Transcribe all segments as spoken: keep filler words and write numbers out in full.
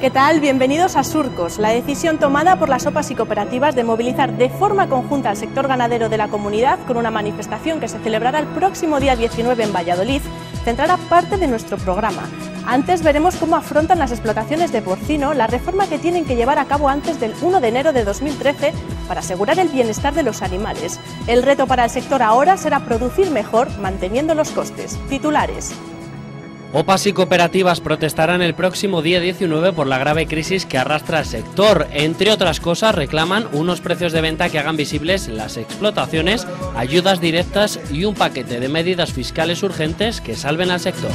¿Qué tal? Bienvenidos a Surcos. La decisión tomada por las O P As y cooperativas de movilizar de forma conjunta al sector ganadero de la comunidad con una manifestación que se celebrará el próximo día diecinueve en Valladolid centrará parte de nuestro programa. Antes veremos cómo afrontan las explotaciones de porcino la reforma que tienen que llevar a cabo antes del uno de enero de dos mil trece para asegurar el bienestar de los animales. El reto para el sector ahora será producir mejor manteniendo los costes. Titulares. O P As y cooperativas protestarán el próximo día diecinueve por la grave crisis que arrastra el sector. Entre otras cosas, reclaman unos precios de venta que hagan visibles las explotaciones, ayudas directas y un paquete de medidas fiscales urgentes que salven al sector.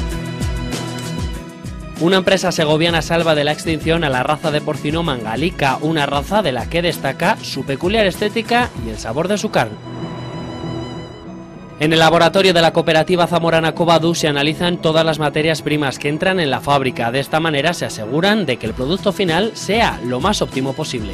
Una empresa segoviana salva de la extinción a la raza de porcino mangalica, una raza de la que destaca su peculiar estética y el sabor de su carne. En el laboratorio de la cooperativa zamorana Covadú se analizan todas las materias primas que entran en la fábrica. De esta manera se aseguran de que el producto final sea lo más óptimo posible.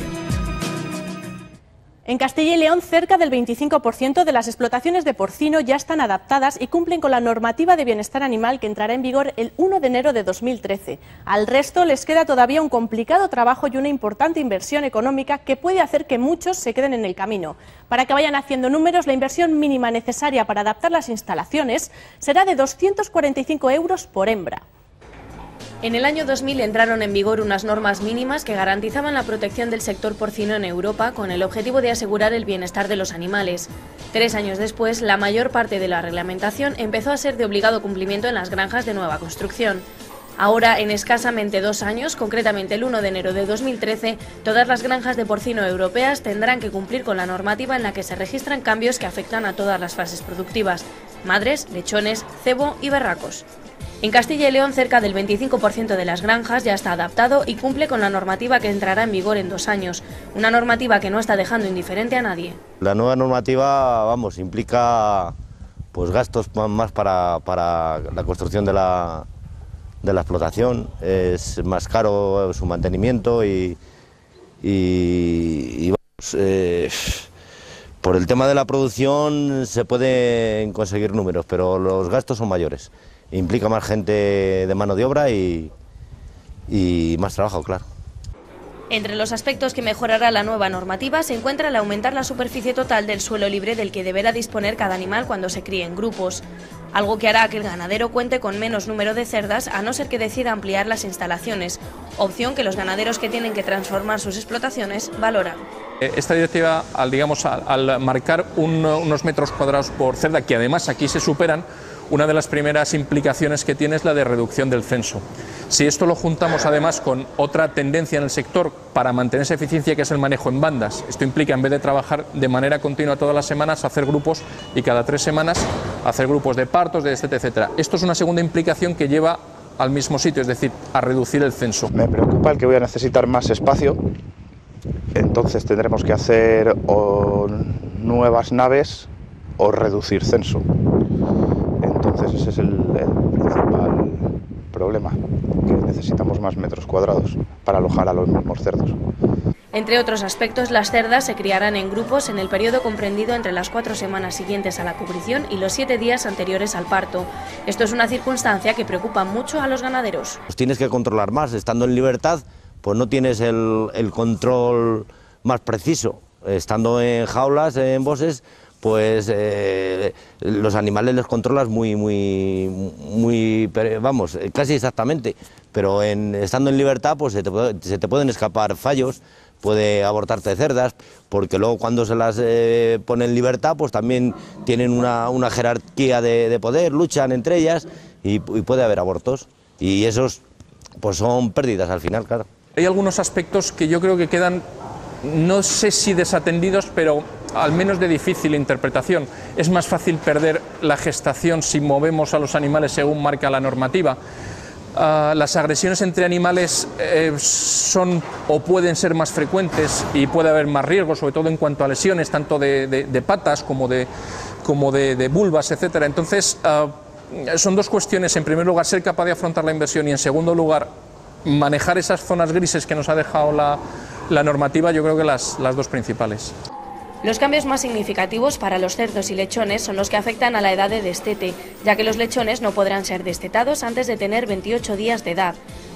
En Castilla y León, cerca del veinticinco por ciento de las explotaciones de porcino ya están adaptadas y cumplen con la normativa de bienestar animal que entrará en vigor el uno de enero de dos mil trece. Al resto les queda todavía un complicado trabajo y una importante inversión económica que puede hacer que muchos se queden en el camino. Para que vayan haciendo números, la inversión mínima necesaria para adaptar las instalaciones será de doscientos cuarenta y cinco euros por hembra. En el año dos mil entraron en vigor unas normas mínimas que garantizaban la protección del sector porcino en Europa con el objetivo de asegurar el bienestar de los animales. Tres años después, la mayor parte de la reglamentación empezó a ser de obligado cumplimiento en las granjas de nueva construcción. Ahora, en escasamente dos años, concretamente el uno de enero de dos mil trece, todas las granjas de porcino europeas tendrán que cumplir con la normativa en la que se registran cambios que afectan a todas las fases productivas: madres, lechones, cebo y berracos. En Castilla y León, cerca del veinticinco por ciento de las granjas ya está adaptado y cumple con la normativa que entrará en vigor en dos años, una normativa que no está dejando indiferente a nadie. La nueva normativa, vamos, implica pues gastos más para, para la construcción de la, de la explotación, es más caro su mantenimiento y, y, y vamos, eh, por el tema de la producción se pueden conseguir números, pero los gastos son mayores. Implica más gente de mano de obra y, y más trabajo, claro. Entre los aspectos que mejorará la nueva normativa se encuentra el aumentar la superficie total del suelo libre del que deberá disponer cada animal cuando se críe en grupos, algo que hará que el ganadero cuente con menos número de cerdas a no ser que decida ampliar las instalaciones, opción que los ganaderos que tienen que transformar sus explotaciones valoran. Esta directiva, al, digamos, al, al marcar un, unos metros cuadrados por cerda, que además aquí se superan, una de las primeras implicaciones que tiene es la de reducción del censo. Si esto lo juntamos además con otra tendencia en el sector para mantener esa eficiencia, que es el manejo en bandas, esto implica, en vez de trabajar de manera continua todas las semanas, hacer grupos y cada tres semanas hacer grupos de partos, de etcétera, etcétera. Esto es una segunda implicación que lleva al mismo sitio, es decir, a reducir el censo. Me preocupa el que voy a necesitar más espacio, entonces tendremos que hacer o nuevas naves o reducir censo. Entonces ese es el, el principal problema, que necesitamos más metros cuadrados para alojar a los mismos cerdos. Entre otros aspectos, las cerdas se criarán en grupos en el periodo comprendido entre las cuatro semanas siguientes a la cubrición y los siete días anteriores al parto. Esto es una circunstancia que preocupa mucho a los ganaderos. Pues tienes que controlar más, estando en libertad, pues no tienes el, el control más preciso. Estando en jaulas, en bosses, pues eh, los animales les controlas muy, muy, muy, vamos, casi exactamente, pero en, estando en libertad, pues se te, se te pueden escapar fallos, puede abortarte cerdas, porque luego cuando se las eh, pone en libertad, pues también tienen una, una jerarquía de, de poder, luchan entre ellas y, y puede haber abortos, y esos pues son pérdidas al final, claro. Hay algunos aspectos que yo creo que quedan, no sé si desatendidos, pero al menos de difícil interpretación. Es más fácil perder la gestación si movemos a los animales según marca la normativa. Uh, las agresiones entre animales eh, son o pueden ser más frecuentes y puede haber más riesgos, sobre todo en cuanto a lesiones, tanto de, de, de patas como de, como de, de vulvas, etcétera. Entonces, uh, son dos cuestiones. En primer lugar, ser capaz de afrontar la inversión y, en segundo lugar, manejar esas zonas grises que nos ha dejado la, la normativa, yo creo que las, las dos principales. Los cambios más significativos para los cerdos y lechones son los que afectan a la edad de destete, ya que los lechones no podrán ser destetados antes de tener veintiocho días de edad.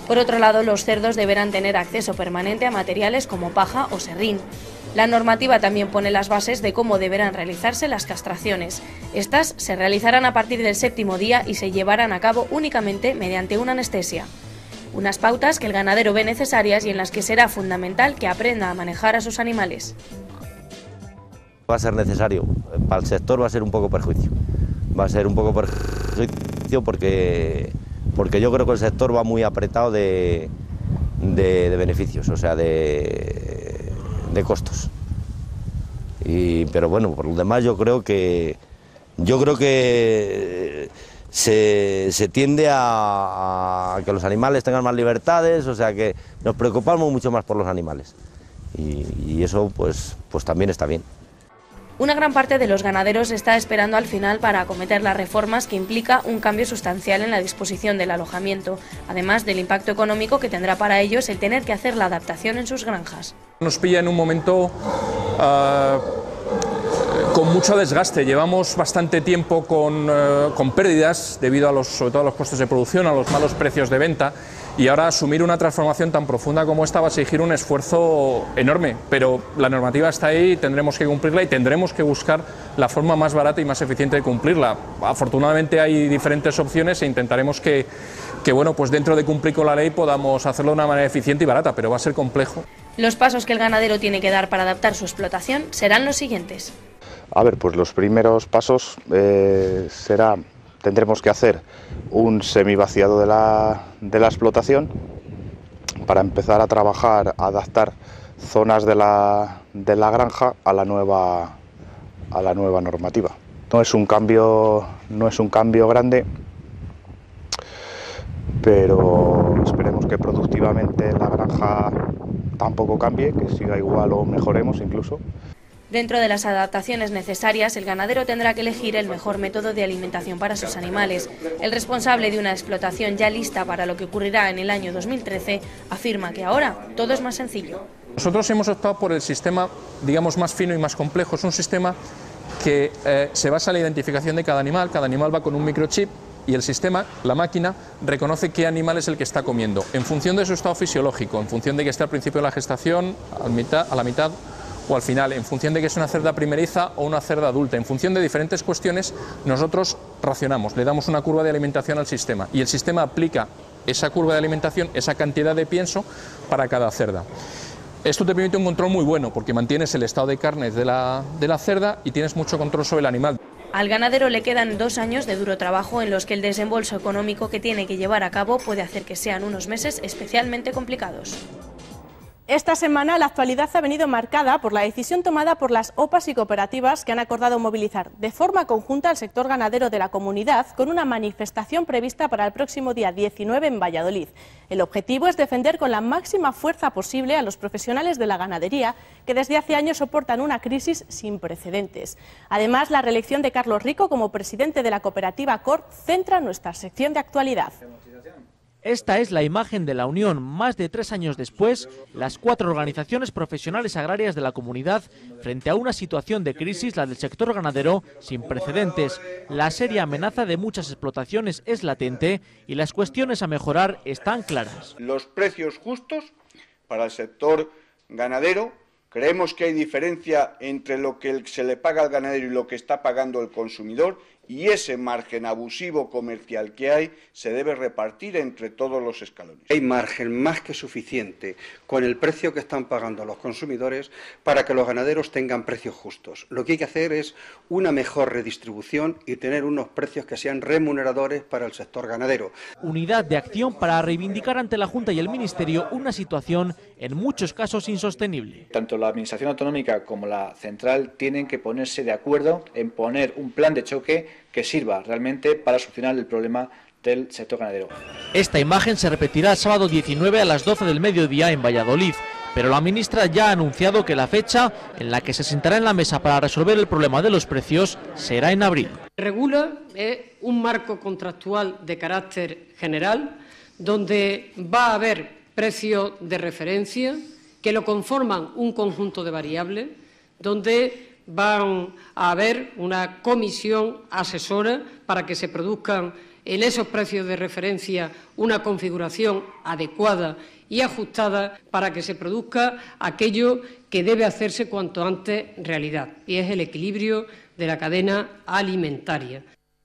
Por otro lado, los cerdos deberán tener acceso permanente a materiales como paja o serrín. La normativa también pone las bases de cómo deberán realizarse las castraciones. Estas se realizarán a partir del séptimo día y se llevarán a cabo únicamente mediante una anestesia. Unas pautas que el ganadero ve necesarias y en las que será fundamental que aprenda a manejar a sus animales. Va a ser necesario, para el sector va a ser un poco perjuicio. Va a ser un poco perjuicio porque, porque yo creo que el sector va muy apretado de, de, de beneficios, o sea, de, de costos. Y, pero bueno, por lo demás yo creo que, yo creo que se, se tiende a, a que los animales tengan más libertades, o sea que nos preocupamos mucho más por los animales. Y, y eso pues, pues también está bien. Una gran parte de los ganaderos está esperando al final para acometer las reformas que implica un cambio sustancial en la disposición del alojamiento, además del impacto económico que tendrá para ellos el tener que hacer la adaptación en sus granjas. Nos pilla en un momento uh, con mucho desgaste. Llevamos bastante tiempo con, uh, con pérdidas debido a los, sobre todo a los costes de producción, a los malos precios de venta. Y ahora asumir una transformación tan profunda como esta va a exigir un esfuerzo enorme, pero la normativa está ahí, tendremos que cumplirla y tendremos que buscar la forma más barata y más eficiente de cumplirla. Afortunadamente hay diferentes opciones e intentaremos que, que bueno, pues dentro de cumplir con la ley podamos hacerlo de una manera eficiente y barata, pero va a ser complejo. Los pasos que el ganadero tiene que dar para adaptar su explotación serán los siguientes. A ver, pues los primeros pasos eh, será... Tendremos que hacer un semivaciado de la, de la explotación para empezar a trabajar, a adaptar zonas de la, de la granja a la nueva, a la nueva normativa. No es un cambio, no es un cambio grande, pero esperemos que productivamente la granja tampoco cambie, que siga igual o mejoremos incluso. Dentro de las adaptaciones necesarias, el ganadero tendrá que elegir el mejor método de alimentación para sus animales. El responsable de una explotación ya lista para lo que ocurrirá en el año dos mil trece afirma que ahora todo es más sencillo. Nosotros hemos optado por el sistema, digamos, más fino y más complejo. Es un sistema que eh, se basa en la identificación de cada animal. Cada animal va con un microchip y el sistema, la máquina, reconoce qué animal es el que está comiendo en función de su estado fisiológico, en función de que esté al principio de la gestación, a, mitad, a la mitad o al final, en función de que es una cerda primeriza o una cerda adulta. En función de diferentes cuestiones, nosotros racionamos, le damos una curva de alimentación al sistema y el sistema aplica esa curva de alimentación, esa cantidad de pienso para cada cerda. Esto te permite un control muy bueno porque mantienes el estado de carnes de la, de la cerda y tienes mucho control sobre el animal. Al ganadero le quedan dos años de duro trabajo en los que el desembolso económico que tiene que llevar a cabo puede hacer que sean unos meses especialmente complicados. Esta semana la actualidad ha venido marcada por la decisión tomada por las O P As y cooperativas que han acordado movilizar de forma conjunta al sector ganadero de la comunidad con una manifestación prevista para el próximo día diecinueve en Valladolid. El objetivo es defender con la máxima fuerza posible a los profesionales de la ganadería que desde hace años soportan una crisis sin precedentes. Además, la reelección de Carlos Rico como presidente de la cooperativa C O R centra nuestra sección de actualidad. Esta es la imagen de la unión. Más de tres años después, las cuatro organizaciones profesionales agrarias de la comunidad frente a una situación de crisis, la del sector ganadero, sin precedentes. La seria amenaza de muchas explotaciones es latente y las cuestiones a mejorar están claras. Los precios justos para el sector ganadero. Creemos que hay diferencia entre lo que se le paga al ganadero y lo que está pagando el consumidor, y ese margen abusivo comercial que hay se debe repartir entre todos los escalones. Hay margen más que suficiente con el precio que están pagando los consumidores para que los ganaderos tengan precios justos. Lo que hay que hacer es una mejor redistribución y tener unos precios que sean remuneradores para el sector ganadero. Unidad de acción para reivindicar ante la Junta y el Ministerio una situación en muchos casos insostenible. Tanto la Administración Autonómica como la Central tienen que ponerse de acuerdo en poner un plan de choque que sirva realmente para solucionar el problema del sector ganadero. Esta imagen se repetirá el sábado diecinueve a las doce del mediodía en Valladolid, pero la ministra ya ha anunciado que la fecha en la que se sentará en la mesa para resolver el problema de los precios será en abril. Regula eh, un marco contractual de carácter general donde va a haber precios de referencia que lo conforman un conjunto de variables, donde van a haber una comisión asesora para que se produzcan en esos precios de referencia una configuración adecuada y ajustada para que se produzca aquello que debe hacerse cuanto antes realidad, y es el equilibrio de la cadena alimentaria.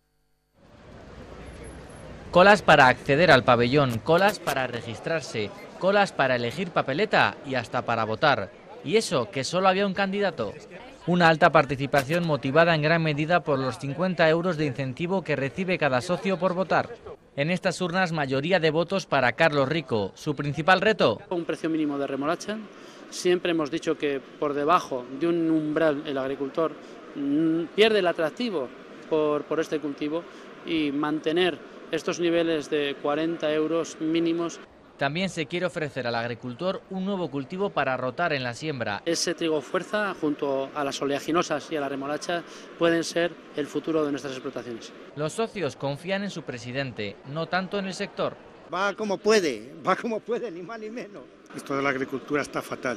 Colas para acceder al pabellón, colas para registrarse, colas para elegir papeleta y hasta para votar. Y eso, que solo había un candidato. Una alta participación motivada en gran medida por los cincuenta euros de incentivo que recibe cada socio por votar. En estas urnas, mayoría de votos para Carlos Rico. ¿Su principal reto? Un precio mínimo de remolacha. Siempre hemos dicho que por debajo de un umbral el agricultor pierde el atractivo por, por este cultivo, y mantener estos niveles de cuarenta euros mínimos. También se quiere ofrecer al agricultor un nuevo cultivo para rotar en la siembra. Ese trigo fuerza, junto a las oleaginosas y a la remolacha, pueden ser el futuro de nuestras explotaciones. Los socios confían en su presidente, no tanto en el sector. Va como puede, va como puede, ni más ni menos. Esto de la agricultura está fatal.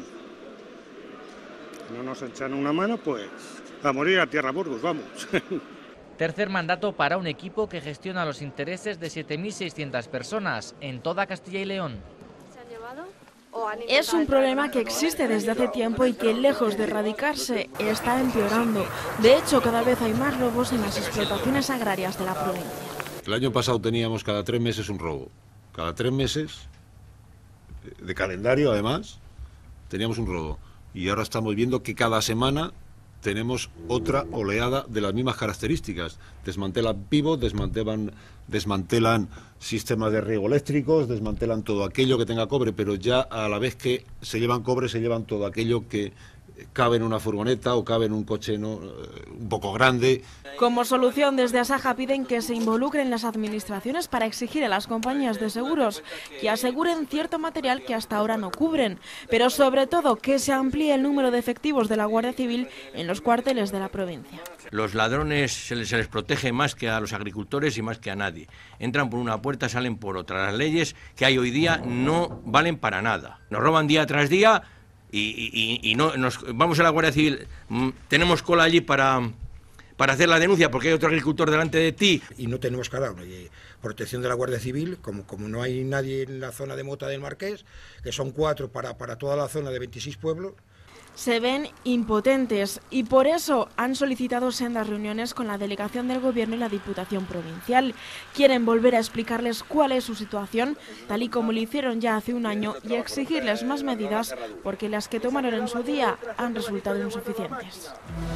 No nos echan una mano, pues a morir a tierra Burgos, vamos. Tercer mandato para un equipo que gestiona los intereses de siete mil seiscientas personas en toda Castilla y León. Es un problema que existe desde hace tiempo y que, lejos de erradicarse, está empeorando. De hecho, cada vez hay más robos en las explotaciones agrarias de la provincia. El año pasado teníamos cada tres meses un robo. Cada tres meses, de calendario además, teníamos un robo. Y ahora estamos viendo que cada semana tenemos otra oleada de las mismas características. Desmantelan pivos, desmantelan, desmantelan sistemas de riego eléctricos, desmantelan todo aquello que tenga cobre, pero ya a la vez que se llevan cobre, se llevan todo aquello que cabe en una furgoneta o cabe en un coche no, un poco grande. Como solución, desde Asaja piden que se involucren las administraciones para exigir a las compañías de seguros que aseguren cierto material que hasta ahora no cubren, pero sobre todo que se amplíe el número de efectivos de la Guardia Civil en los cuarteles de la provincia. Los ladrones se les, se les protege más que a los agricultores y más que a nadie. Entran por una puerta, salen por otra. Las leyes que hay hoy día no valen para nada. Nos roban día tras día. Y, y, y no nos vamos a la Guardia Civil, tenemos cola allí para, para hacer la denuncia porque hay otro agricultor delante de ti. Y no tenemos cara de protección de la Guardia Civil, como, como no hay nadie en la zona de Mota del Marqués, que son cuatro para, para toda la zona de veintiséis pueblos. Se ven impotentes y por eso han solicitado sendas reuniones con la delegación del Gobierno y la Diputación Provincial. Quieren volver a explicarles cuál es su situación, tal y como lo hicieron ya hace un año, y exigirles más medidas porque las que tomaron en su día han resultado insuficientes.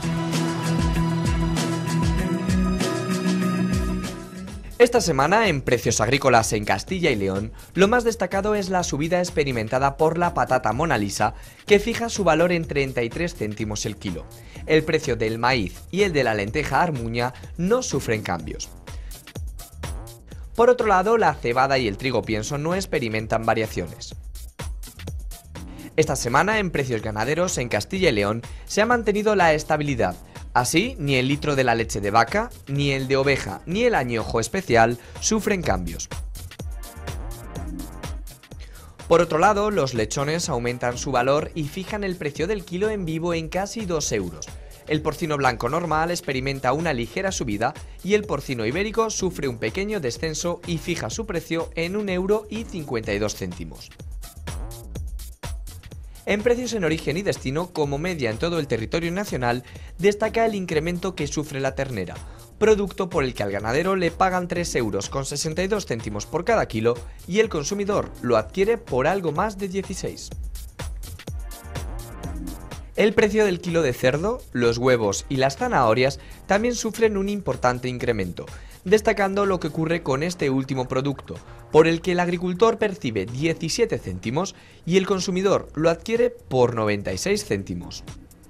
Esta semana, en precios agrícolas en Castilla y León, lo más destacado es la subida experimentada por la patata Mona Lisa, que fija su valor en treinta y tres céntimos el kilo. El precio del maíz y el de la lenteja armuña no sufren cambios. Por otro lado, la cebada y el trigo pienso no experimentan variaciones. Esta semana, en precios ganaderos en Castilla y León, se ha mantenido la estabilidad. Así, ni el litro de la leche de vaca, ni el de oveja, ni el añojo especial sufren cambios. Por otro lado, los lechones aumentan su valor y fijan el precio del kilo en vivo en casi dos euros. El porcino blanco normal experimenta una ligera subida y el porcino ibérico sufre un pequeño descenso y fija su precio en un euro y cincuenta y dos céntimos. En precios en origen y destino, como media en todo el territorio nacional, destaca el incremento que sufre la ternera, producto por el que al ganadero le pagan tres euros con sesenta y dos céntimos por cada kilo y el consumidor lo adquiere por algo más de dieciséis. El precio del kilo de cerdo, los huevos y las zanahorias también sufren un importante incremento, destacando lo que ocurre con este último producto, por el que el agricultor percibe diecisiete céntimos y el consumidor lo adquiere por noventa y seis céntimos.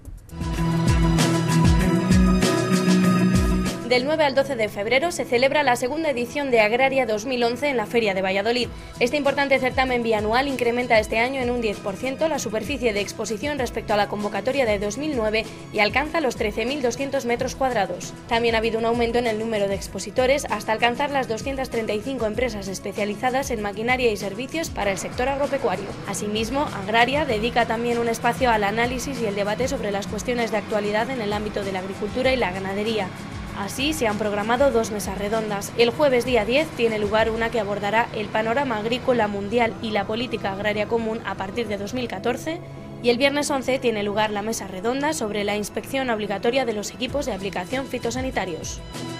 Del nueve al doce de febrero se celebra la segunda edición de Agraria dos mil once en la Feria de Valladolid. Este importante certamen bianual incrementa este año en un diez por ciento la superficie de exposición respecto a la convocatoria de dos mil nueve y alcanza los trece mil doscientos metros cuadrados. También ha habido un aumento en el número de expositores hasta alcanzar las doscientas treinta y cinco empresas especializadas en maquinaria y servicios para el sector agropecuario. Asimismo, Agraria dedica también un espacio al análisis y el debate sobre las cuestiones de actualidad en el ámbito de la agricultura y la ganadería. Así se han programado dos mesas redondas. El jueves día diez tiene lugar una que abordará el panorama agrícola mundial y la política agraria común a partir de dos mil catorce, y el viernes once tiene lugar la mesa redonda sobre la inspección obligatoria de los equipos de aplicación fitosanitarios.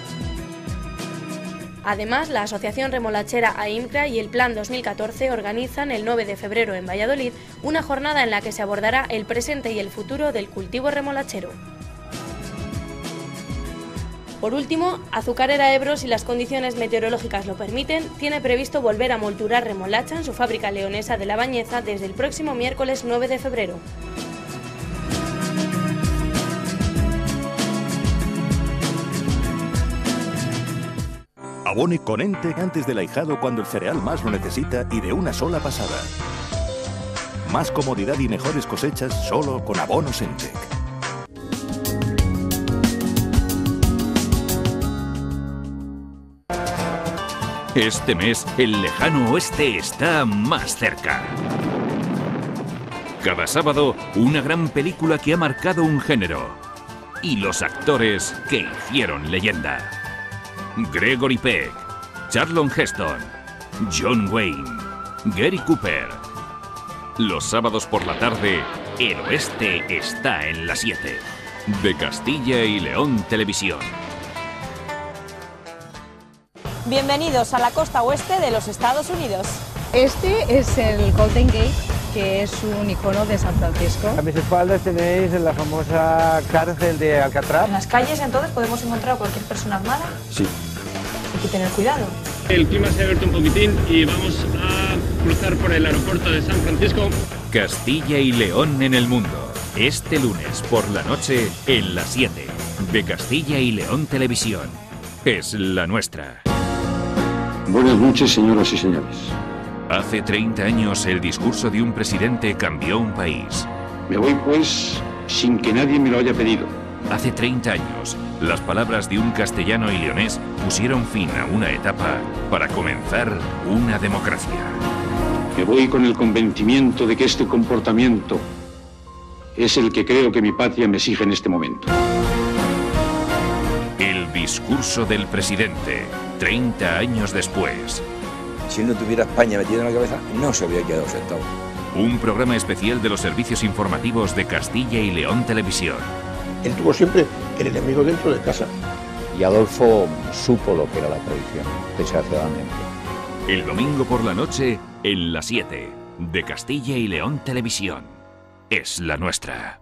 Además, la Asociación Remolachera AIMCRA y el Plan dos mil catorce organizan el nueve de febrero en Valladolid una jornada en la que se abordará el presente y el futuro del cultivo remolachero. Por último, Azucarera Ebro, si las condiciones meteorológicas lo permiten, tiene previsto volver a molturar remolacha en su fábrica leonesa de La Bañeza desde el próximo miércoles nueve de febrero. Abone con Ente antes del ahijado cuando el cereal más lo necesita y de una sola pasada. Más comodidad y mejores cosechas solo con abonos Ente. Este mes, el lejano oeste está más cerca. Cada sábado, una gran película que ha marcado un género. Y los actores que hicieron leyenda. Gregory Peck, Charlton Heston, John Wayne, Gary Cooper. Los sábados por la tarde, el oeste está en la siete. De Castilla y León Televisión. Bienvenidos a la costa oeste de los Estados Unidos. Este es el Golden Gate, que es un icono de San Francisco. A mis espaldas tenéis la famosa cárcel de Alcatraz. En las calles entonces podemos encontrar a cualquier persona armada. Sí. Hay que tener cuidado. El clima se ha abierto un poquitín y vamos a cruzar por el aeropuerto de San Francisco. Castilla y León en el mundo. Este lunes por la noche en la siete. De Castilla y León Televisión. Es la nuestra. Buenas noches, señoras y señores. Hace treinta años el discurso de un presidente cambió un país. Me voy, pues, sin que nadie me lo haya pedido. Hace treinta años, las palabras de un castellano y leonés pusieron fin a una etapa para comenzar una democracia. Me voy con el convencimiento de que este comportamiento es el que creo que mi patria me exige en este momento. El discurso del presidente, treinta años después. Si él no tuviera España metida en la cabeza, no se habría quedado sentado. Un programa especial de los servicios informativos de Castilla y León Televisión. Él tuvo siempre el enemigo dentro de casa. Y Adolfo supo lo que era la traición, desgraciadamente. El domingo por la noche, en la siete, de Castilla y León Televisión. Es la nuestra.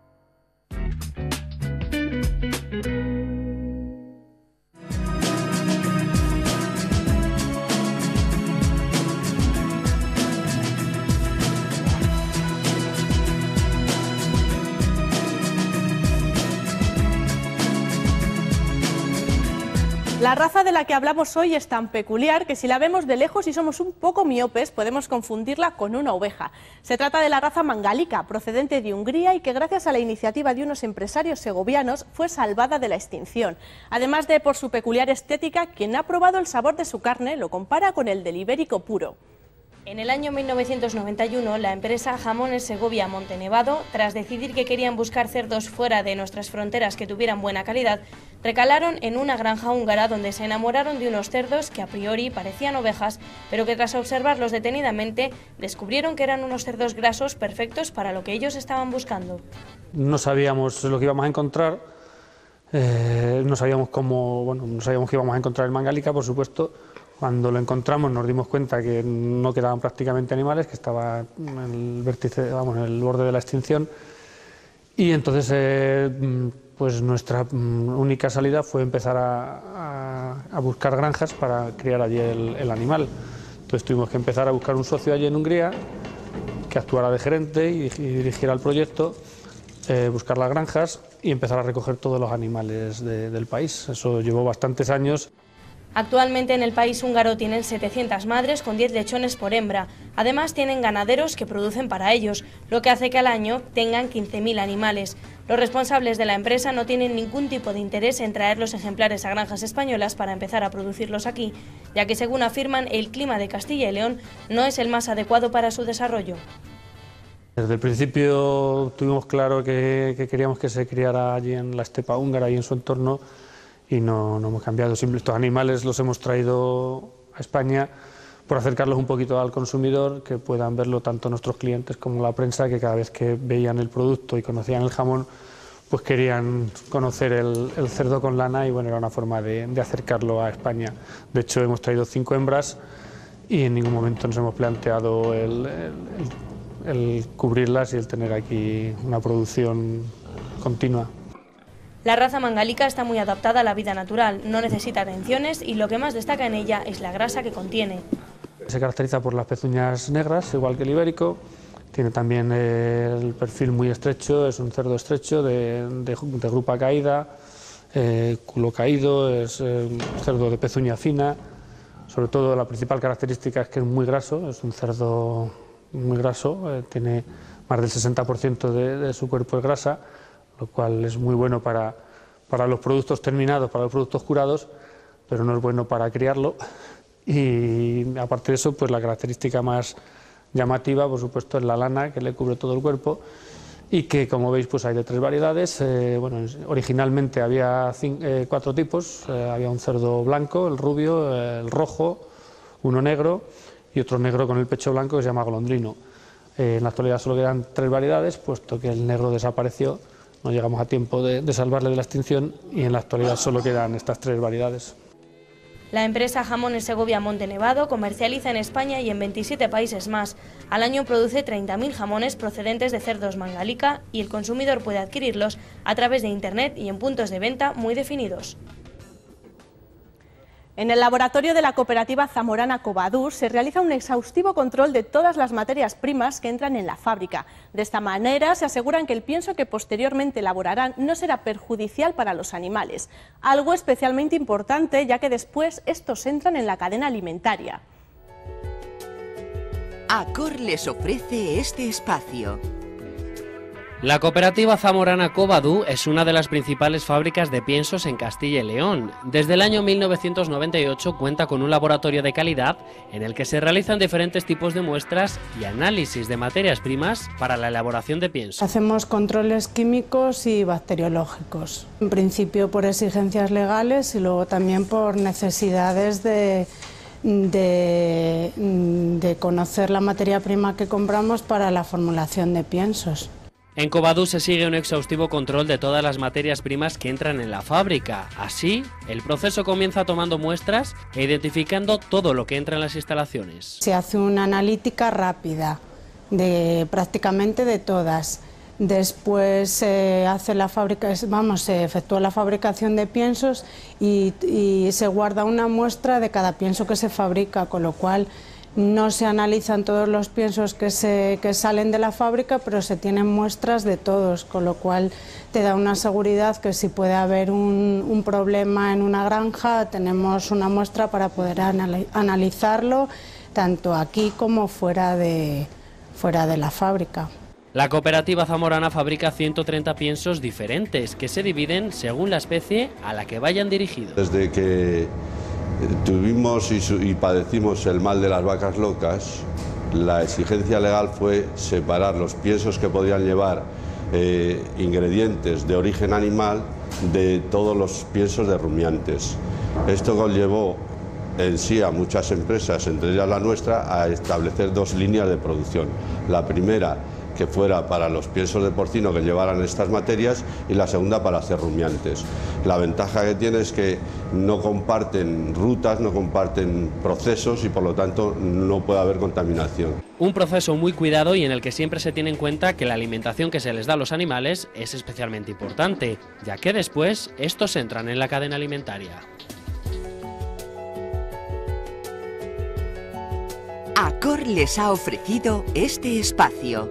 La raza de la que hablamos hoy es tan peculiar que si la vemos de lejos y somos un poco miopes podemos confundirla con una oveja. Se trata de la raza mangálica, procedente de Hungría y que gracias a la iniciativa de unos empresarios segovianos fue salvada de la extinción. Además de por su peculiar estética, quien ha probado el sabor de su carne lo compara con el del ibérico puro. En el año mil novecientos noventa y uno, la empresa Jamones Segovia Montenevado, tras decidir que querían buscar cerdos fuera de nuestras fronteras que tuvieran buena calidad, recalaron en una granja húngara donde se enamoraron de unos cerdos que a priori parecían ovejas, pero que tras observarlos detenidamente descubrieron que eran unos cerdos grasos perfectos para lo que ellos estaban buscando. No sabíamos lo que íbamos a encontrar, eh, no sabíamos cómo, bueno, no sabíamos que íbamos a encontrar el mangálica, por supuesto. Cuando lo encontramos nos dimos cuenta que no quedaban prácticamente animales, que estaba en el vértice, vamos, en el borde de la extinción, y entonces eh, pues nuestra única salida fue empezar a, a, a buscar granjas para criar allí el, el animal. Entonces tuvimos que empezar a buscar un socio allí en Hungría que actuara de gerente y, y dirigiera el proyecto, eh, buscar las granjas y empezar a recoger todos los animales de, del país. Eso llevó bastantes años. Actualmente en el país húngaro tienen setecientas madres con diez lechones por hembra. Además tienen ganaderos que producen para ellos, lo que hace que al año tengan quince mil animales. Los responsables de la empresa no tienen ningún tipo de interés en traer los ejemplares a granjas españolas para empezar a producirlos aquí, ya que según afirman el clima de Castilla y León no es el más adecuado para su desarrollo. Desde el principio tuvimos claro que, que queríamos que se criara allí en la estepa húngara y en su entorno, y no, no hemos cambiado. Simple, estos animales los hemos traído a España por acercarlos un poquito al consumidor, que puedan verlo tanto nuestros clientes como la prensa, que cada vez que veían el producto y conocían el jamón, pues querían conocer el, el cerdo con lana, y bueno, era una forma de, de acercarlo a España. De hecho, hemos traído cinco hembras y en ningún momento nos hemos planteado el, el, el cubrirlas y el tener aquí una producción continua. La raza mangálica está muy adaptada a la vida natural, no necesita atenciones y lo que más destaca en ella es la grasa que contiene. Se caracteriza por las pezuñas negras, igual que el ibérico. Tiene también eh, el perfil muy estrecho, es un cerdo estrecho de, de, de grupa caída, eh, culo caído, es eh, un cerdo de pezuña fina. Sobre todo la principal característica es que es muy graso, es un cerdo muy graso, eh, tiene más del sesenta por ciento de, de su cuerpo es grasa, lo cual es muy bueno para, para los productos terminados, para los productos curados, pero no es bueno para criarlo. Y aparte de eso, pues la característica más llamativa, por supuesto, es la lana, que le cubre todo el cuerpo, y que, como veis, pues hay de tres variedades. Eh, bueno, originalmente había cinco, eh, cuatro tipos, eh, había un cerdo blanco, el rubio, el rojo, uno negro y otro negro con el pecho blanco que se llama golondrino. Eh, en la actualidad solo quedan tres variedades, puesto que el negro desapareció, no llegamos a tiempo de, de salvarle de la extinción, y en la actualidad solo quedan estas tres variedades. La empresa Jamones Segovia Monte Nevado comercializa en España y en veintisiete países más. Al año produce treinta mil jamones procedentes de cerdos mangálica y el consumidor puede adquirirlos a través de Internet y en puntos de venta muy definidos. En el laboratorio de la cooperativa zamorana Covadú se realiza un exhaustivo control de todas las materias primas que entran en la fábrica. De esta manera se aseguran que el pienso que posteriormente elaborarán no será perjudicial para los animales, algo especialmente importante ya que después estos entran en la cadena alimentaria. Acor les ofrece este espacio. La cooperativa zamorana Covadú es una de las principales fábricas de piensos en Castilla y León. Desde el año mil novecientos noventa y ocho cuenta con un laboratorio de calidad en el que se realizan diferentes tipos de muestras y análisis de materias primas para la elaboración de pienso. Hacemos controles químicos y bacteriológicos, en principio por exigencias legales y luego también por necesidades de, de, de conocer la materia prima que compramos para la formulación de piensos. En Covadú se sigue un exhaustivo control de todas las materias primas que entran en la fábrica. Así, el proceso comienza tomando muestras e identificando todo lo que entra en las instalaciones. Se hace una analítica rápida, de prácticamente de todas. Después se hace la fábrica, vamos, se efectúa la fabricación de piensos y, y se guarda una muestra de cada pienso que se fabrica, con lo cual no se analizan todos los piensos que, se, que salen de la fábrica, pero se tienen muestras de todos, con lo cual te da una seguridad que si puede haber un, un problema en una granja, tenemos una muestra para poder analizarlo, tanto aquí como fuera de, fuera de la fábrica. La cooperativa zamorana fabrica ciento treinta piensos diferentes, que se dividen según la especie a la que vayan dirigidos. Desde que tuvimos y, y padecimos el mal de las vacas locas, la exigencia legal fue separar los piensos que podían llevar eh, ingredientes de origen animal de todos los piensos de rumiantes. Esto conllevó en sí a muchas empresas, entre ellas la nuestra, a establecer dos líneas de producción. La primera, que fuera para los piensos de porcino que llevaran estas materias, y la segunda para hacer rumiantes. La ventaja que tiene es que no comparten rutas, no comparten procesos y por lo tanto no puede haber contaminación. Un proceso muy cuidado y en el que siempre se tiene en cuenta que la alimentación que se les da a los animales es especialmente importante, ya que después estos entran en la cadena alimentaria. Acor les ha ofrecido este espacio.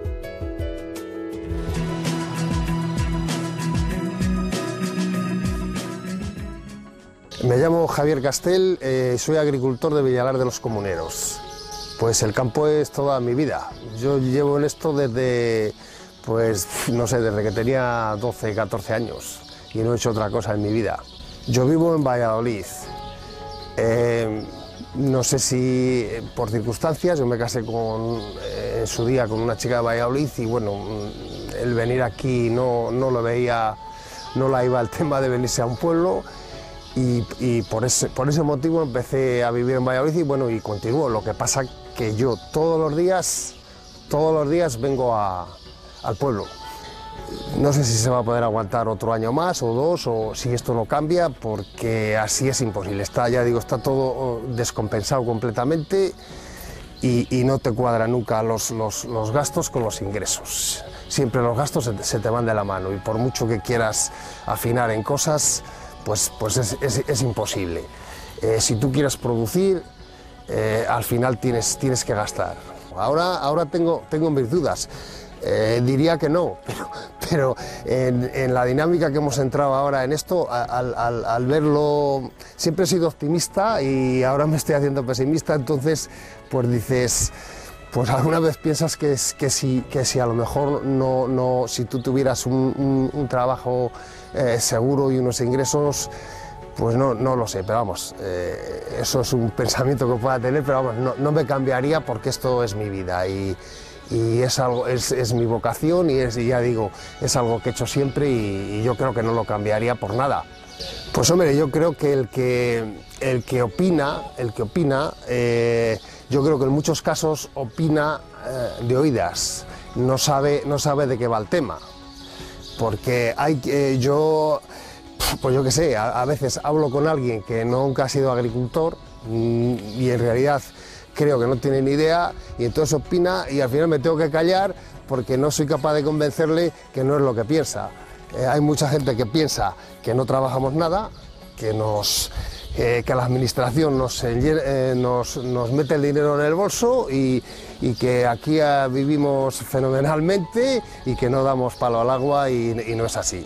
Me llamo Javier Castel, eh, soy agricultor de Villalar de los Comuneros. Pues el campo es toda mi vida. Yo llevo en esto desde, pues, no sé, desde que tenía doce, catorce años y no he hecho otra cosa en mi vida. Yo vivo en Valladolid. Eh, no sé si por circunstancias, yo me casé con, eh, en su día con una chica de Valladolid y bueno, el venir aquí no, no lo veía, no la iba el tema de venirse a un pueblo. y, y por, ese, por ese motivo empecé a vivir en Valladolid y bueno, y continúo. Lo que pasa que yo todos los días, todos los días vengo a, al pueblo. No sé si se va a poder aguantar otro año más o dos, o si esto no cambia, porque así es imposible. Está, ya digo, está todo descompensado completamente y, y no te cuadran nunca los, los, los gastos con los ingresos. Siempre los gastos se, se te van de la mano y por mucho que quieras afinar en cosas, pues, pues es, es, es imposible. Eh, si tú quieres producir, eh, al final tienes, tienes que gastar. Ahora, ahora tengo, tengo mis dudas. Eh, diría que no, pero, pero en, en la dinámica que hemos entrado ahora en esto, al, al, al verlo, siempre he sido optimista y ahora me estoy haciendo pesimista, entonces pues dices, pues alguna vez piensas que, es, que, si, que si a lo mejor no, no, si tú tuvieras un, un, un trabajo eh, seguro y unos ingresos, pues no, no lo sé, pero vamos, eh, eso es un pensamiento que pueda tener, pero vamos, no, no me cambiaría porque esto es mi vida y Y es, algo, es, es mi vocación y, es, y ya digo, es algo que he hecho siempre y, y yo creo que no lo cambiaría por nada. Pues hombre, yo creo que el que, el que opina, el que opina eh, yo creo que en muchos casos opina eh, de oídas, no sabe, no sabe de qué va el tema. Porque hay, eh, yo, pues yo qué sé, a, a veces hablo con alguien que nunca ha sido agricultor y en realidad creo que no tiene ni idea y entonces opina y al final me tengo que callar porque no soy capaz de convencerle que no es lo que piensa. Eh, hay mucha gente que piensa que no trabajamos nada, que, nos, eh, que la administración nos, eh, nos, nos mete el dinero en el bolso y, y que aquí eh, vivimos fenomenalmente y que no damos palo al agua y, y no es así.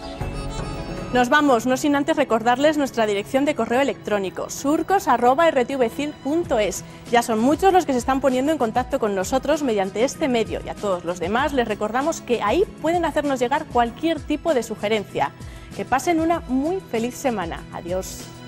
Nos vamos, no sin antes recordarles nuestra dirección de correo electrónico, surcos arroba r t v c i l punto es. Ya son muchos los que se están poniendo en contacto con nosotros mediante este medio y a todos los demás les recordamos que ahí pueden hacernos llegar cualquier tipo de sugerencia. Que pasen una muy feliz semana. Adiós.